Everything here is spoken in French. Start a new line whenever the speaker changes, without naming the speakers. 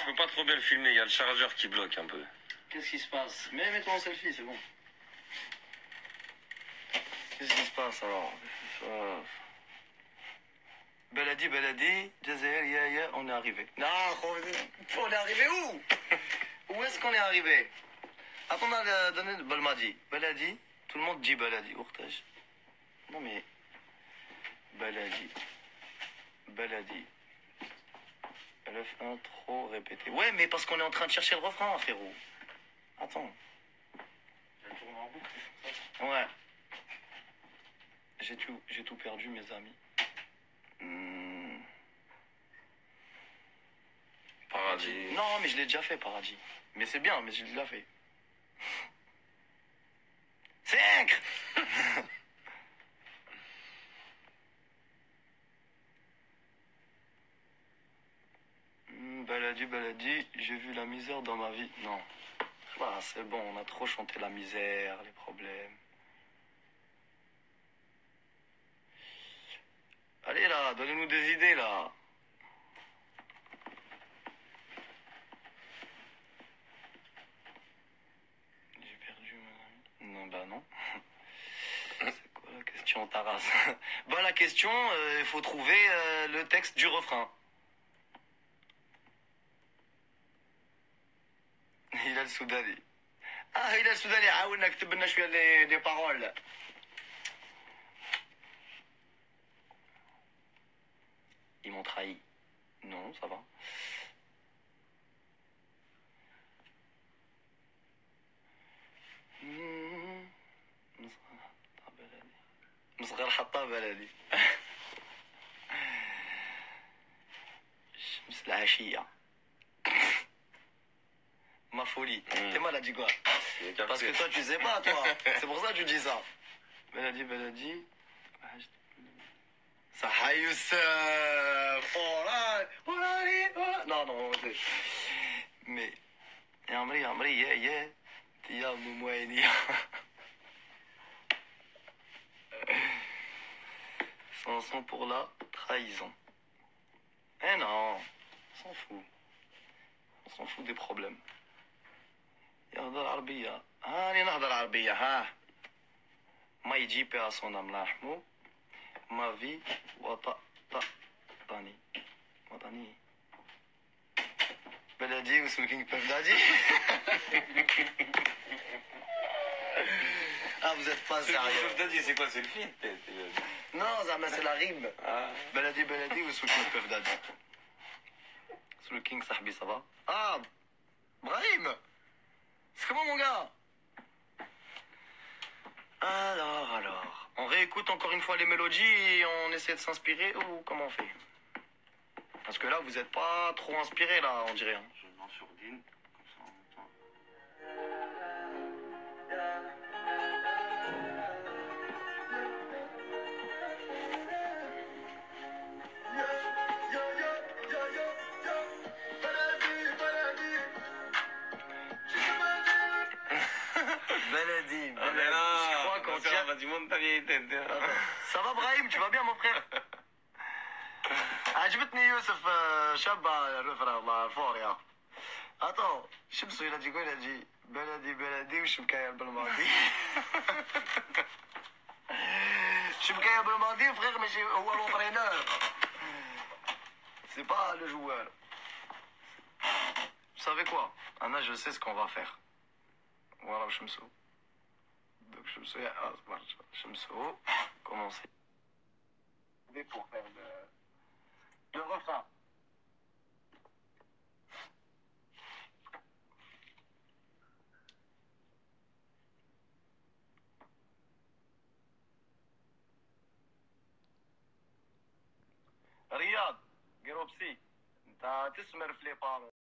je peux pas trop bien le filmer, il y a le chargeur qui bloque un peu.
Qu'est-ce qui se passe? Mais mets-toi en selfie, c'est bon. Qu'est-ce qui se passe alors? Beladi, Jazair, on est arrivé. Non, on est arrivé où? Où est-ce qu'on est arrivé? Attends, on a donné Balmadi. Beladi, tout le monde dit Beladi. Ourtaj. Non mais. Beladi. 9-1, trop répété. Ouais, mais parce qu'on est en train de chercher le refrain, frérot. Attends. Ouais. J'ai tout perdu, mes amis.
Paradis.
Non, mais je l'ai déjà fait, Paradis. Mais c'est bien, mais je l'ai déjà fait. 5. Baladi, j'ai vu la misère dans ma vie. Non. Ah, c'est bon, on a trop chanté la misère, les problèmes. Allez là, donnez-nous des idées là. J'ai perdu mon ami. Non, bah non. C'est quoi la question, Taras? Bah la question, il faut trouver le texte du refrain. Il a le Soudani. Ah, il a le Soudani. Ah oui, je suis des paroles. Ils m'ont trahi. Non, ça va. مصغر حطها بلدي. شمس العشية. Ma folie. T'es mal à dire quoi? Parce que toi tu sais pas toi. C'est pour ça que tu dis ça. Beladi. Ça Youssef. Oh là. Non, non. Mais. Amri, yeah. Tia Moumouaini. Chanson pour la trahison. Eh non. On s'en fout. On s'en fout des problèmes. يهضر العربية هاني نهضر العربية ها ما يجيب à son âme لحمو ما في وطني بلدي وسلكين بلدي. Ah vous êtes pas sérieux.
C'est quoi, c'est le feat?
Non, c'est la rime. بلدي وسلكين بلدي. سلكين صاحبي ça va? Ah Brahim. C'est comment mon gars? Alors, on réécoute encore une fois les mélodies et on essaie de s'inspirer ou comment on fait? Parce que là, vous êtes pas trop inspiré là, on dirait.
Je m'en surdine, comme ça en même temps.
Beladi.
Je crois qu'on tient.
Ça va Brahim, tu vas bien mon frère? عجبتني يوسف شابة الرفرة الله فور يا. Attends, شمسو il a dit quoi? Il a dit بلدي وشبكاية بالماضي. شبكاية بالماضي frère mais هو l'entraîneur. C'est pas le joueur. Vous savez quoi? Anna, je sais ce qu'on va faire. Voilà شمسو. Donc شمسو commencez. Pour faire le refrain. رياض قروبسي انت تسمر في لي بارو.